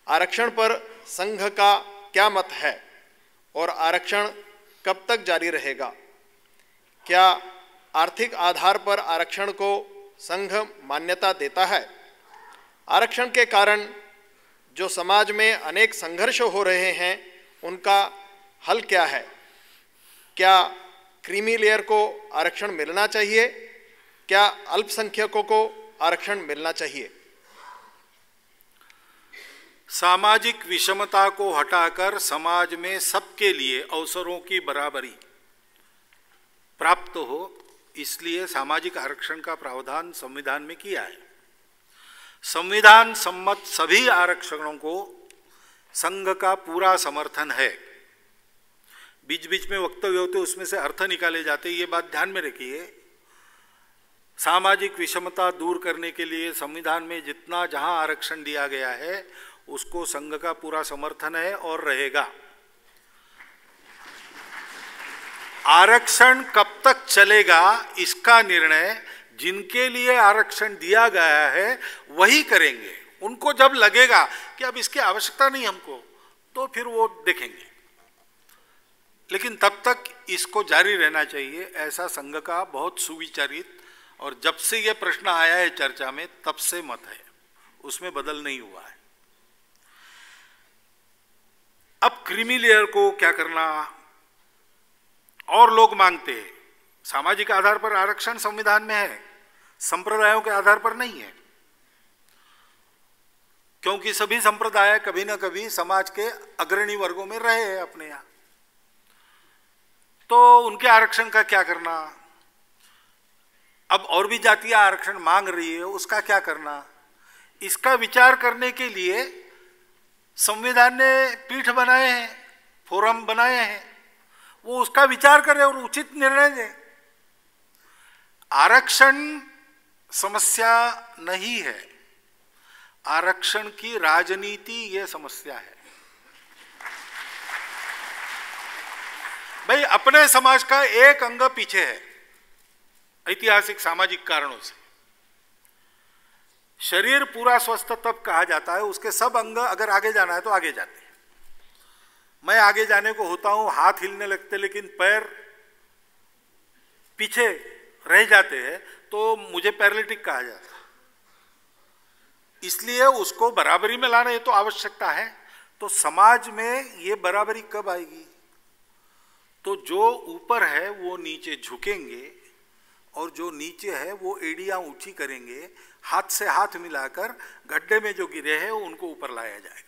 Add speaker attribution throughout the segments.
Speaker 1: आरक्षण पर संघ का क्या मत है और आरक्षण कब तक जारी रहेगा? क्या आर्थिक आधार पर आरक्षण को संघ मान्यता देता है? आरक्षण के कारण जो समाज में अनेक संघर्ष हो रहे हैं उनका हल क्या है? क्या क्रीमी लेयर को आरक्षण मिलना चाहिए? क्या अल्पसंख्यकों को आरक्षण मिलना चाहिए?
Speaker 2: सामाजिक विषमता को हटाकर समाज में सबके लिए अवसरों की बराबरी प्राप्त हो, इसलिए सामाजिक आरक्षण का प्रावधान संविधान में किया है। संविधान सम्मत सभी आरक्षणों को संघ का पूरा समर्थन है। बीच बीच में वक्तव्य होते उसमें से अर्थ निकाले जाते, ये बात ध्यान में रखिए। सामाजिक विषमता दूर करने के लिए संविधान में जितना जहां आरक्षण दिया गया है उसको संघ का पूरा समर्थन है और रहेगा। आरक्षण कब तक चलेगा इसका निर्णय जिनके लिए आरक्षण दिया गया है वही करेंगे। उनको जब लगेगा कि अब इसकी आवश्यकता नहीं हमको, तो फिर वो देखेंगे, लेकिन तब तक इसको जारी रहना चाहिए, ऐसा संघ का बहुत सुविचारित और जब से ये प्रश्न आया है चर्चा में तब से मत है, उसमें बदल नहीं हुआ है। अब क्रीमी लेयर को क्या करना? और लोग मांगते हैं सामाजिक आधार पर आरक्षण संविधान में है, संप्रदायों के आधार पर नहीं है, क्योंकि सभी संप्रदाय कभी ना कभी समाज के अग्रणी वर्गों में रहे हैं अपने यहां, तो उनके आरक्षण का क्या करना? अब और भी जातियां आरक्षण मांग रही है, उसका क्या करना? इसका विचार करने के लिए संविधान ने पीठ बनाए हैं, फोरम बनाए हैं, वो उसका विचार करे और उचित निर्णय दे। आरक्षण समस्या नहीं है, आरक्षण की राजनीति ये समस्या है। भाई अपने समाज का एक अंग पीछे है ऐतिहासिक सामाजिक कारणों से। शरीर पूरा स्वस्थ तब कहा जाता है, उसके सब अंग अगर आगे जाना है तो आगे जाते हैं। मैं आगे जाने को होता हूं, हाथ हिलने लगते लेकिन पैर पीछे रह जाते हैं, तो मुझे पैरालिटिक कहा जाता है। इसलिए उसको बराबरी में लाना ये तो आवश्यकता है। तो समाज में ये बराबरी कब आएगी? तो जो ऊपर है वो नीचे झुकेंगे और जो नीचे है वो एड़ियां ऊंची करेंगे, हाथ से हाथ मिलाकर गड्ढे में जो गिरे हैं उनको ऊपर लाया जाएगा।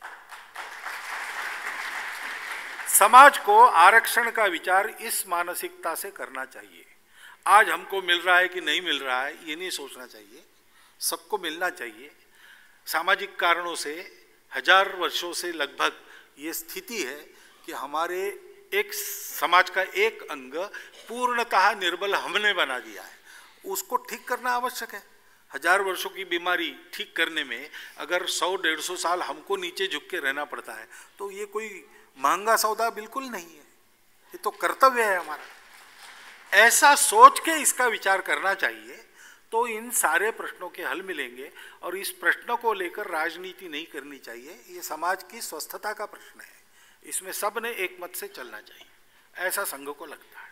Speaker 2: समाज को आरक्षण का विचार इस मानसिकता से करना चाहिए। आज हमको मिल रहा है कि नहीं मिल रहा है ये नहीं सोचना चाहिए, सबको मिलना चाहिए। सामाजिक कारणों से 1000 वर्षों से लगभग ये स्थिति है कि हमारे एक समाज का एक अंग पूर्णतः निर्बल हमने बना दिया है, उसको ठीक करना आवश्यक है। 1000 वर्षों की बीमारी ठीक करने में अगर 100-150 साल हमको नीचे झुक के रहना पड़ता है तो ये कोई महंगा सौदा बिल्कुल नहीं है, ये तो कर्तव्य है हमारा। ऐसा सोच के इसका विचार करना चाहिए, तो इन सारे प्रश्नों के हल मिलेंगे। और इस प्रश्न को लेकर राजनीति नहीं करनी चाहिए, ये समाज की स्वस्थता का प्रश्न है, इसमें सब ने एक मत से चलना चाहिए, ऐसा संघ को लगता है।